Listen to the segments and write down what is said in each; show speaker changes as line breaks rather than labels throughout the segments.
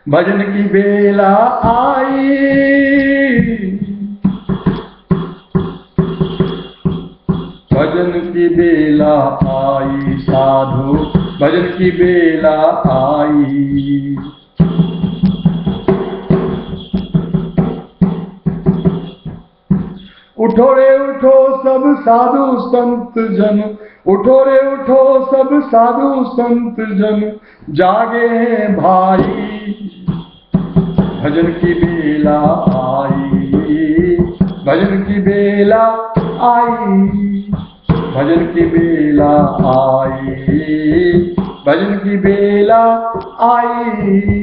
भजन की बेला आई, भजन की बेला आई साधु, भजन की बेला आई। उठो रे उठो सब साधु संत जन, उठो रे उठो सब साधु संत जन, जागे हैं भाई, भजन की बेला आई, भजन की बेला आई, भजन की बेला आई, भजन की बेला आई।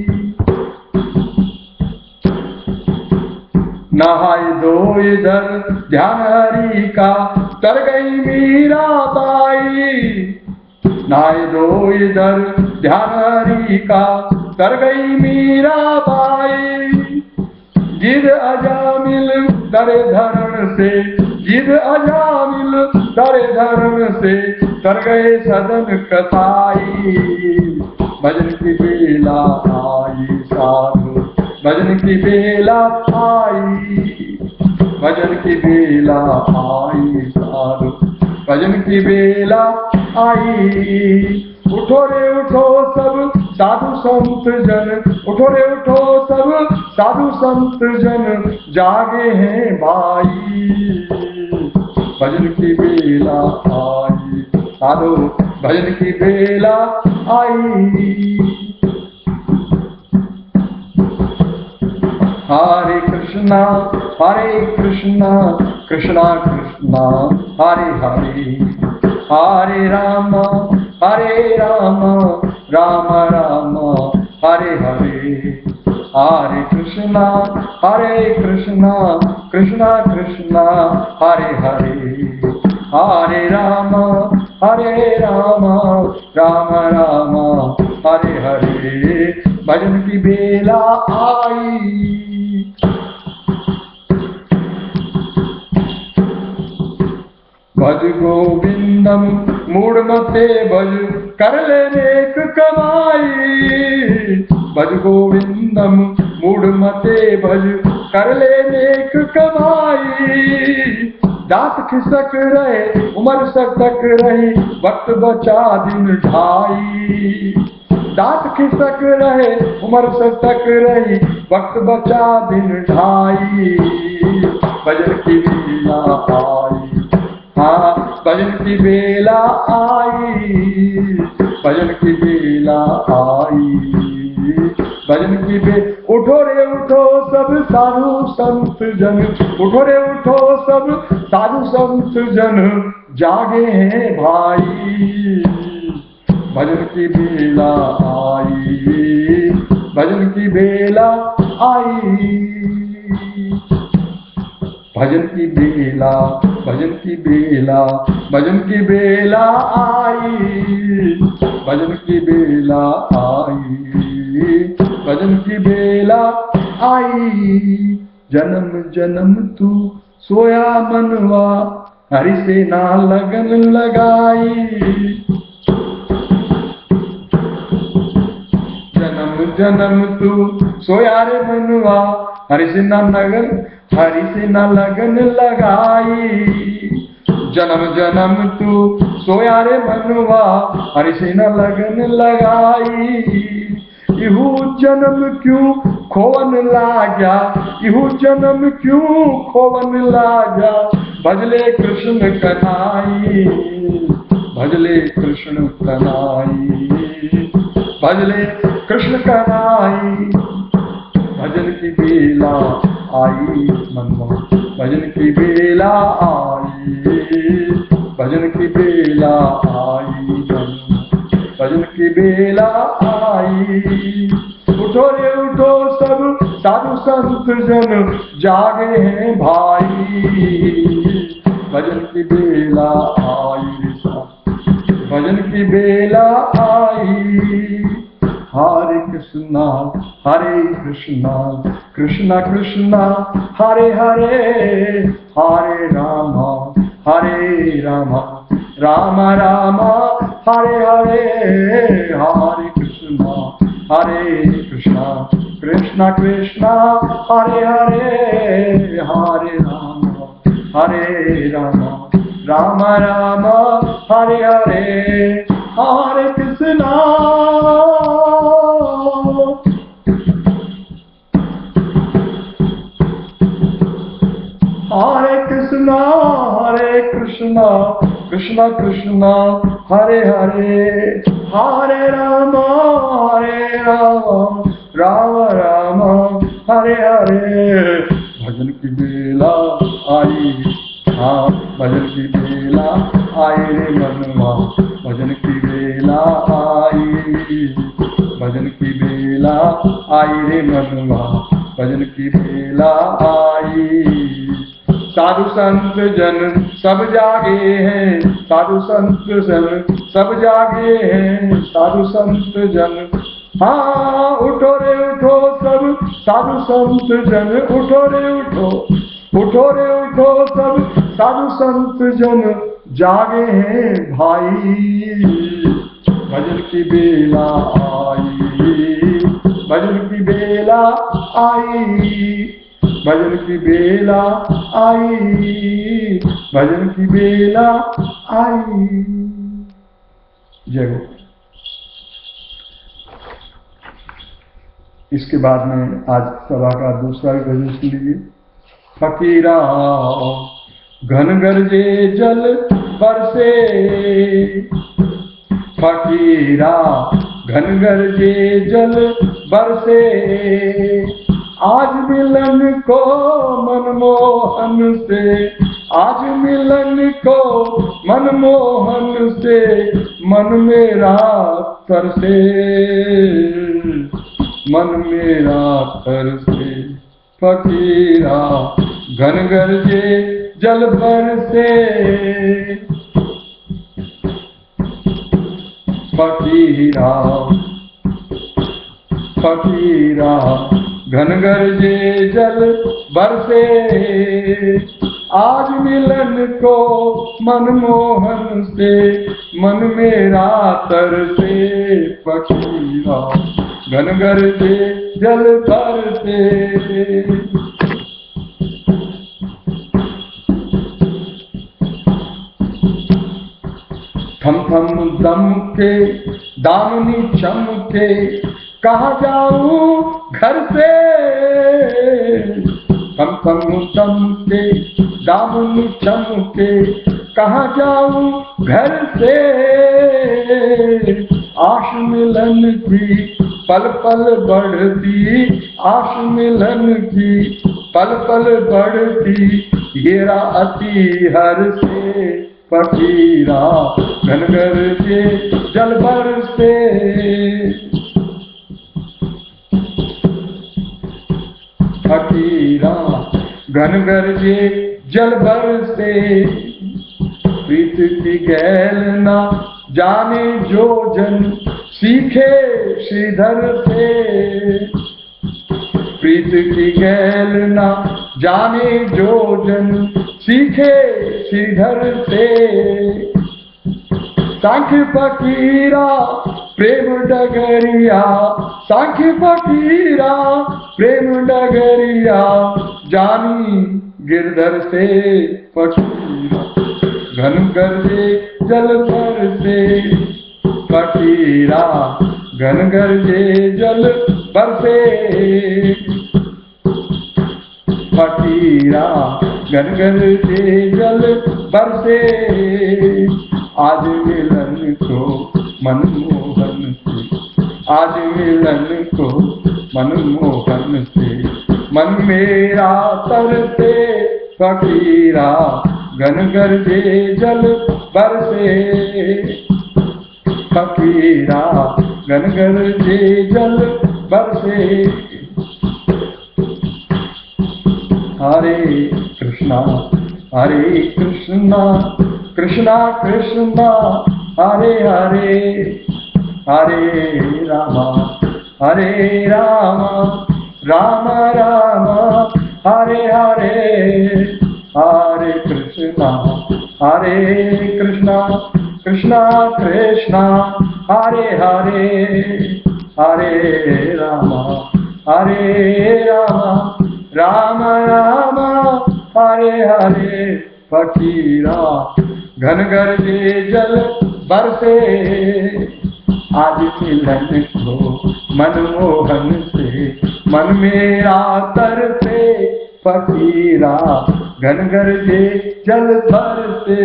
नहाए दो इधर ध्यान हरि का, तर गई मीरा बाई, नहाए दो इधर ध्यान हरि का, तर गई मीरा बाई। जिद अजामिल करे धरण से, जिद अजामिल करे धरण से, तर गए सदन कसाई, भजन की बेला आई साधु, भजन की बेला आई, भजन की बेला आई साधु, भजन की बेला आई। उठो रे उठो सब साधु संत जन, उठो रे उठो सब साधु संत जन, जागे हैं भाई, भजन की बेला आई साधु, भजन की बेला आई। हरे कृष्णा कृष्णा कृष्णा हरे हरे, हरे राम राम राम हरे हरे, हरे कृष्णा कृष्णा कृष्णा हरे हरे, हरे राम राम राम हरे हरे। भजन की बेला आई, भज गोविंदम मूढ़मते भज, कर ले नेक कमाई, भज गोविंदम मूढ़मते भज, कर ले नेक कमाई। दांत खिसक रहे उम्र सटक रही, वक्त बचा दिन ढाई, दांत खिसक रहे उम्र सटक रही, वक्त बचा दिन ढाई, भजन की बेला आई, हाँ भजन की बेला आई, भजन की बेला आई, भजन की उठो रे उठो सब साधु संत जन, उठो रे उठो सब साधु संत जन, जागे हैं भाई, भजन की बेला आई, भजन की बेला आई, भजन की बेला, भजन की बेला, भजन की बेला आई, भजन की बेला आई, भजन की बेला आई। जन्म जन्म तू सोया मनवा, हरि से ना लगन लगाई, जन्म जन्म तू सोया रे मनवा, हरि से ना लगन, हरि से न लगन लगाई, जन्म जन्म तू सोया रे मनवा, हरि से न लगन लगाई। इहू जन्म क्यों खोवन लाग्या, इहू जन्म क्यों खोवन लाग्या, भजले कृष्ण कन्हाई, भजले कृष्ण कन्हाई, भजले कृष्ण कन्हाई। भजन की बेला आई मनवा, भजन की बेला आई, भजन की बेला आई मनवा, भजन की बेला आई। उठो रे उठो सब साधु संत जन, जागे हैं भाई, भजन की बेला आई, भजन की बेला आई। हरे कृष्णा कृष्णा कृष्णा हरे हरे, हरे राम राम राम हरे हरे, हरे कृष्णा कृष्ण कृष्ण हरे हरे हरे राम राम राम हरे हरे हरे कृष्णा हरे कृष्णा कृष्ण कृष्ण हरे हरे हरे राम राम राम हरे हरे। भजन की बेला आई, हाँ भजन की बेला आई रे मनुआ, भजन की बेला आई, भजन की बेला आई रे मनुआ, भजन की बेला आई। साधु संत जन सब जागे हैं, साधु संत जन सब जागे हैं, साधु संत जन हाँ उठो रे उठो सब साधु संत जन, उठो रे उठो, उठो रे उठो सब साधु संत जन जागे हैं भाई। भजन की बेला आई, भजन की बेला आई, भजन की बेला आई, भजन की बेला आई। जय हो। इसके बाद में आज सभा का दूसरा भजन सुन लीजिए। फकीरा घन गरजे जल बरसे, फकीरा घन गरजे जल बरसे, आज मिलन को मनमोहन से, आज मिलन को मनमोहन से, मन मेरा तरसे, मन मेरा तरसे। फकीरा घन गरजे जल बरसे, फकीरा फकीरा घन गरजे जल बरसे, आज मिलन को मनमोहन से, मन मेरा तरसे। फकीरा घन गरजे जल बरसे। थम थम दम के दामनी चमके, कहाँ जाऊं घर से, थम थम दम के दामनी चमके, कहाँ जाऊं घर से, आश मिलन की पल पल बढ़ती, आश मिलन की पल पल बढ़ती, येरा अति हर से। फकीरा घन गरजे जल बरसे, फकीरा घन गरजे जल बरसे, प्रीत की गैल ना जाने जो जन, सीखे श्रीधर से। प्रीत की गैल ना जाने जो जन, सीखे श्रीधर से। सांख्य फकीरा प्रेम डगरिया, सांख्य फकीरा प्रेम डगरिया, जानी गिरधर से। फकीरा घन गरजे जल बरसे, फकीरा घन गरजे जल बरसे, फकीरा घन गरजे जल बरसे, आज मिलन को मनमोहन से, आज मिलन को मनमोहन से, मन मेरा तरसे। फकीरा घन गरजे जल बरसे, फकीरा घन गरजे जल बरसे। हरे कृष्णा कृष्णा कृष्णा हरे हरे, हरे रामा राम राम हरे हरे, हरे कृष्णा कृष्णा कृष्णा हरे हरे, हरे राम हरे राम राम राम हरे हरे फकीरा घन गरजे जल बरसे आज मिलन को मनमोहन से मन मेरा तरसे फकीरा घन गरजे जल बरसे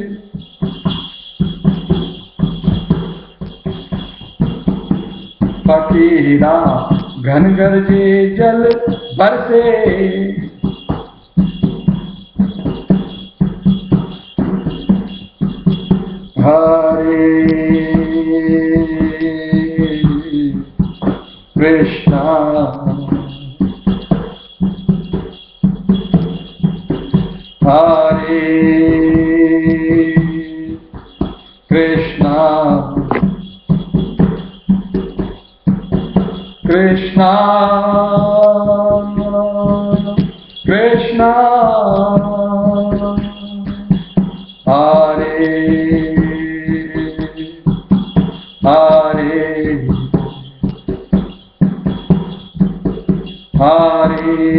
फकीरा घन गरजे जल बरसे हरे कृष्णा हरे कृष्णा कृष्णा कृष्णा हरे हरे हरे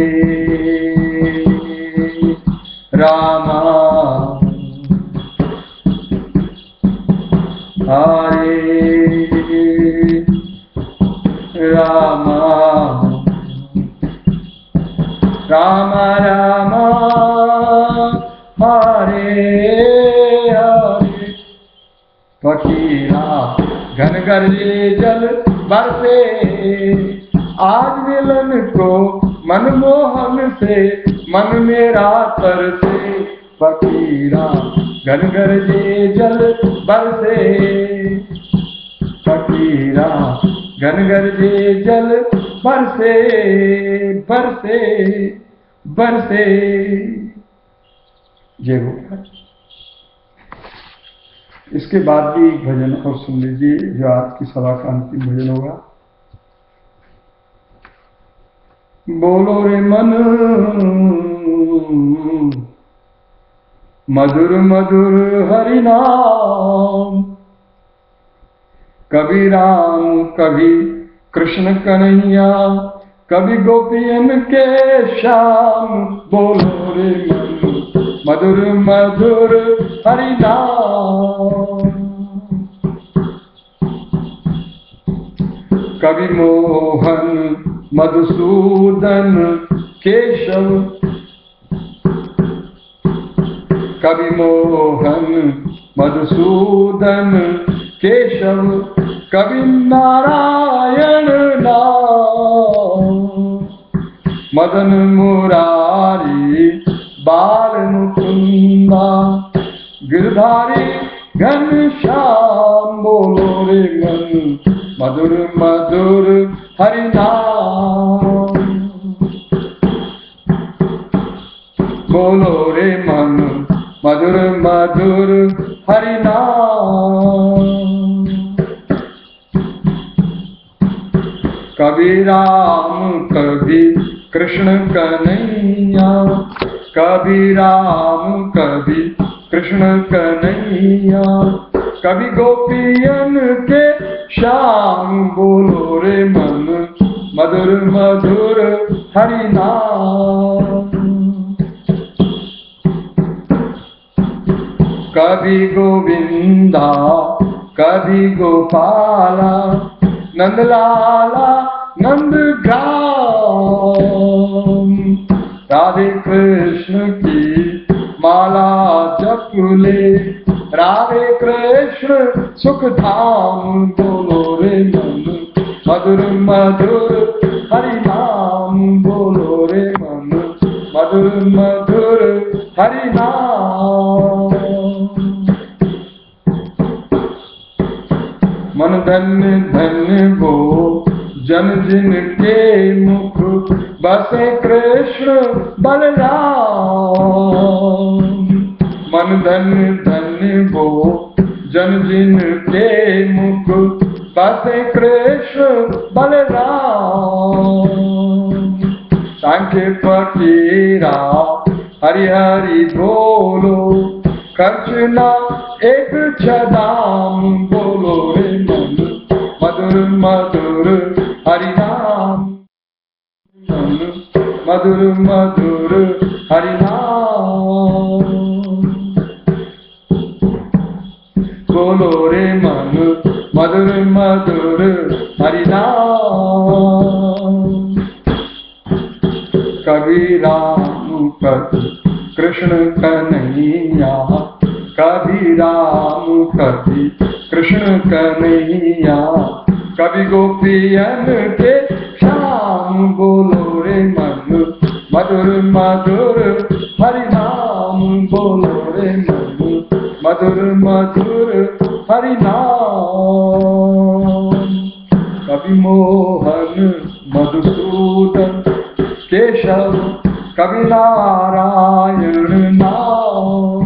रामा हरे रामा राम राम हरे हरे फकीरा घन गरजे जल बरसे आज मिलन को मनमोहन से मन मेरा तरसे फकीरा घन गरजे जल बरसे फकीरा घन गरजे जल बरसे बरसे बरसे। जय गोपाल। इसके बाद भी एक भजन और सुन लीजिए जो आज की सभा का अंतिम भजन होगा। बोलो रे मन मधुर मधुर हरि नाम कभी राम कभी कृष्ण कन्हैया कभी गोपियन के श्याम। बोलो रे मन मधुर मधुर हरि नाम कभी मोहन मधुसूदन केशव कभी मोहन मधुसूदन केशव कभी नारायण नाम मदन मुरारी बाल मुकुंदा गिरधारी घनश्याम। बोलो रे मन मधुर मधुर हरि नाम बोलो रे मन मधुर मधुर हरि नाम। कभी राम कभी कृष्ण कन्हैया कभी राम कभी कृष्ण कन्हैया कभी गोपियन के श्याम। बोलो रे मन मधुर मधुर हरि नाम कभी गोविंदा कभी गोपाला नंदलाला नंद ग्राम। राधे कृष्ण की माला जप ले राधे कृष्ण सुख धाम। बोलो रे मन मधुर मधुर हरि नाम बोलो रे मन मधुर मधुर हरि नाम। मन धन्य धन्य वो जन जिनके मुख बसे कृष्ण बलराम। मन धन्य धन्य वो जन जिनके मुख बसे कृष्ण बलराम। सांख्य फकीरा हरि हरि बोलो खर्च ना एक छदाम। बोलो रे मन मधुर मधुर हरि नाम। मधुर मधुर हरि नाम। बोलो रे मन मधुर मधुर हरि नाम। कभी राम कभी कृष्ण कन्हैया, कभी राम कभी कृष्ण कन्हैया, कभी गोपियन के श्याम। बोलो रे मन मधुर मधुर हरि नाम। बोलो रे मन मधुर मधुर हरि नाम। कभी मोहन मधुसूदन केशव, कभी नारायण नाम।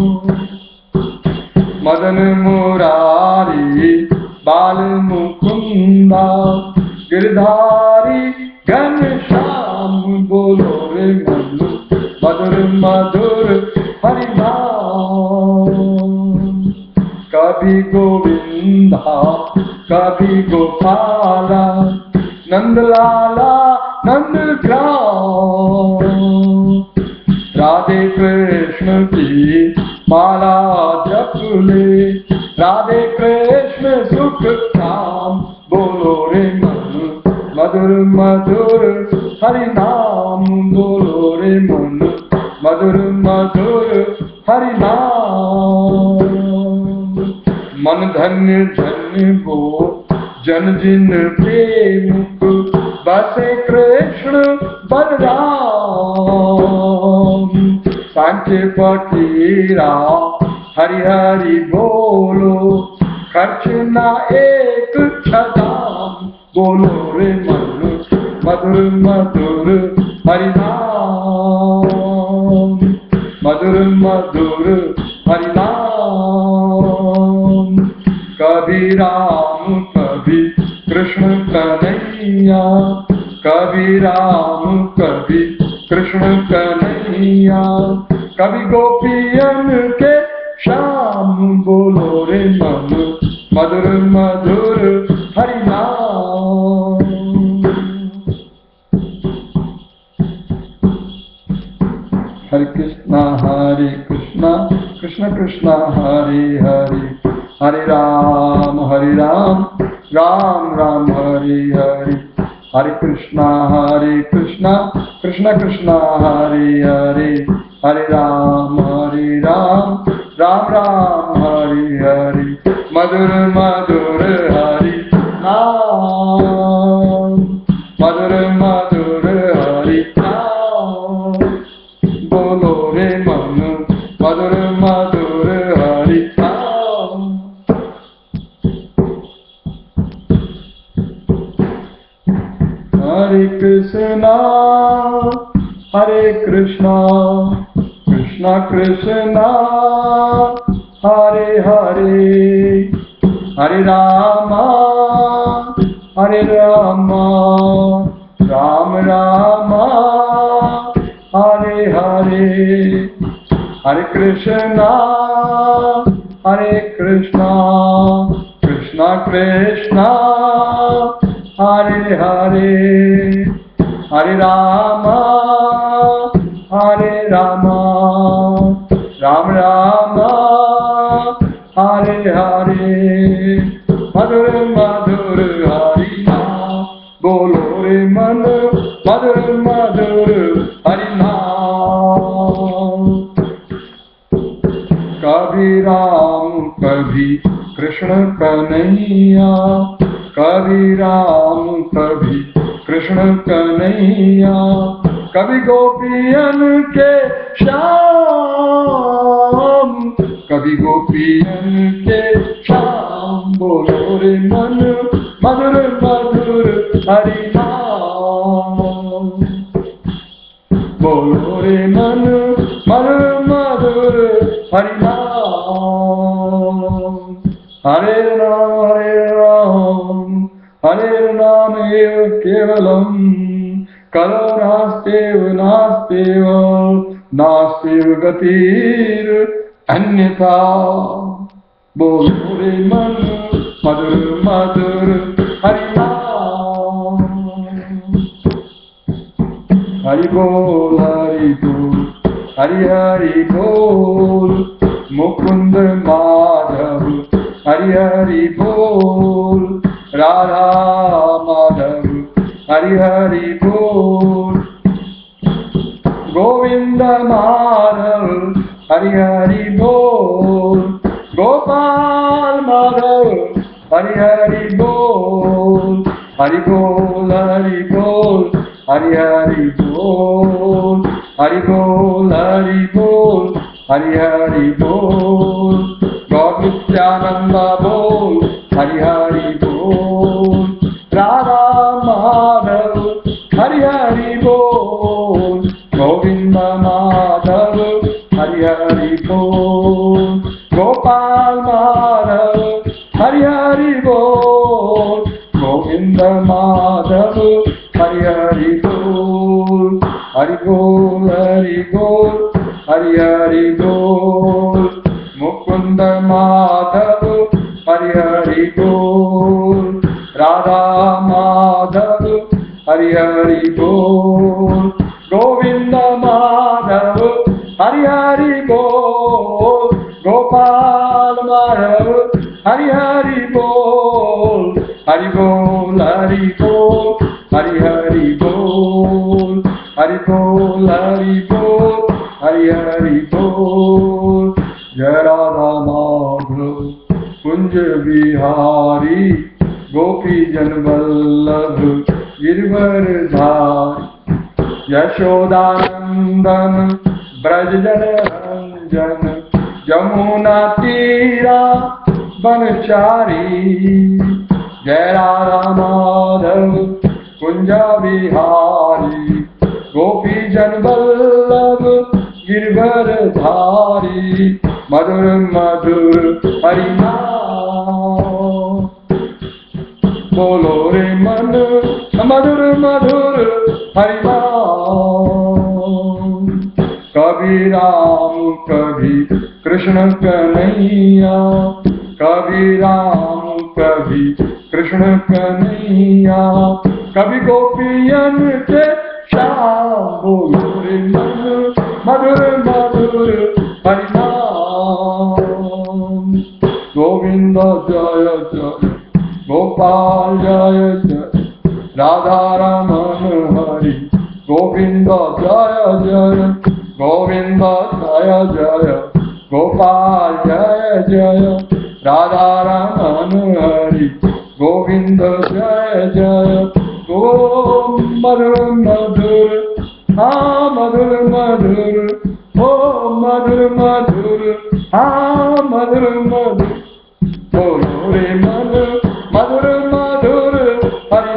मदन मुरारी बाल मुकुंदा, गिरधारी घनश्याम। बोलो रे मन मधुर मधुर हरि नाम। कभी गोविंदा कभी गोपाला, नंदलाला नंदग्राम। राधे कृष्ण की माला जप ले, राधे कृष्ण सुख काम। बोलो रे मन मधुर मधुर हरि नाम। बोलो रे मन मधुर मधुर हरि नाम। मन धन्य धन्य वो जन जिन प्रेम बसे कृष्ण बलराम। सांख्य फकीरा हरि हरि बोलो, खर्च ना एक छदाम। बोलो रे मन मधुर मधुर हरि नाम। मधुर मधुर हरि नाम। कभी राम कभी कृष्ण कन्हैया, कभी राम कभी कृष्ण कन्हैया, कभी गोपियन के श्याम। बोलो रे मन मधुर मधुर हरि नाम। हरे कृष्णा कृष्ण कृष्णा हरे हरे, हरे राम राम राम हरे हरे। हरे कृष्णा कृष्ण कृष्णा हरे हरे, हरे राम राम राम हरे हरे। मधुर मधुर हरि नाम, मधुर मधुर हरि नाम। बोलो रे मन मधुर मधुर हरि नाम। हरे कृष्णा कृष्णा कृष्णा हरे हरे, हरे रामा राम रामा हरे हरे। हरे कृष्णा कृष्णा कृष्णा हरे हरे, हरे रामा राम रामा हरे हरे। मधुर मधुर हरि नाम। बोलो रे मन मधुर मधुर हरि नाम। कभी राम कभी कृष्ण कन्हैया, कभी राम कभी कृष्ण कन्हैया, कभी गोपियन के श्याम, कभी गोपियन के श्याम। बोलो रे मन मधुर मधुर हरि नाम। बोलो रे मन मधुर मधुर हरि नाम। हरे नाम एव केवलम, कलो नास्तेव गतिर अन्यथा। बोलो रे मन मधुर मधुर हरि नाम। हरि बोल हरि बोल, हरि हरि बोल, मुकुंद माधव हरि हरि बोल, राधा माधव हरि हरि बोल, गोविंद माधव हरि हरि बोल, गोपाल माधव हरि हरि बोल, हरि बोल हरि बोल, हरि हरि बोल, हरि बोल हरि बोल, हरि हरि बोल, गौर नित्यानंद बोल, हरि हरि बोल, राधा माधव हरि हरि बोल, गोविंद माधव हरि हरि बोल, गोपाल माधव हरि हरि बोल, गोविंद माधव हरि हरि बोल, हरि बोल हरि बोल, हरि हरि बोल, मुकुंद माधव हरि हरि बोल, राधा माधव हरि हरि बोल, गोविंद माधव हरि हरि बोल, गोपाल माधव हरि हरि बोल, हरि बोल हरि बोल, हरि हरि बोल, हरि बोल हरि बोल, हरि हरि बोल, जय राधा माधव कुंज बिहारी, गोपी जन वल्लभ गिरवर धारी, यशोदानंदन ब्रज जन रंजन, यमुना तीरा बनचारी, जय राधा माधव कुंज बिहारी, गोपी जन वल्लभ गिरवर धारी, मधुर मधुर हरि नाम, बोलो रे मन मधुर मधुर हरि नाम, कभी राम कभी कृष्ण कन्हैया, कभी राम कभी कृष्ण कन्हैया, कभी गोपियन के श्याम, बोलो रे मन मधुर मधुर हरि नाम, गोविंद जय जय, गोपाल जय जय, राधा रमन हरि, गोविंद जय जय, गोविंद जय जय, गोपाल जय जय, राधा रमन हरि, गोविंद जय जय, गो मधुर मधुर, हाँ मधुर मधुर, ओ मधुर मधुर, हाँ मधुर मधुर, बोलो रे मन मधुर मधुर हरि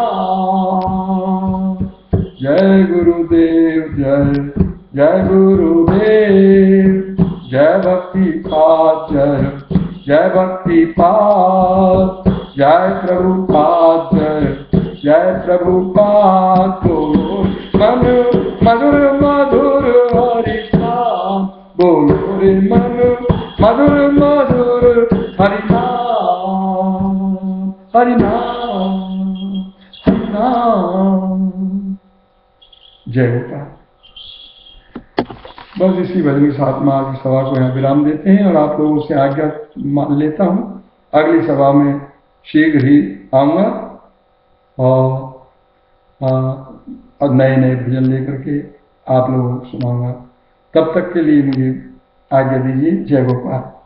नाम, जय गुरुदेव जय, जय गुरुदेव, जय भक्ति पाद जय, जय भक्ति पाद, जय प्रभुपाद जय, जय प्रभुपाद, बोलो मन मधुर मधुर हरि नाम, बोलो रे मन मधुर मधुर हरि नाम, हरि नाम, हरि नाम, जय गोपाल। बस इसी भजन के साथ में आज की सभा को यहाँ विराम देते हैं और आप लोगों से आज्ञा लेता हूँ। अगली सभा में शीघ्र ही आऊँगा और नए नए भजन लेकर के आप लोगों को सुनाऊंगा। तब तक के लिए मुझे आज्ञा दीजिए। जय गोपाल।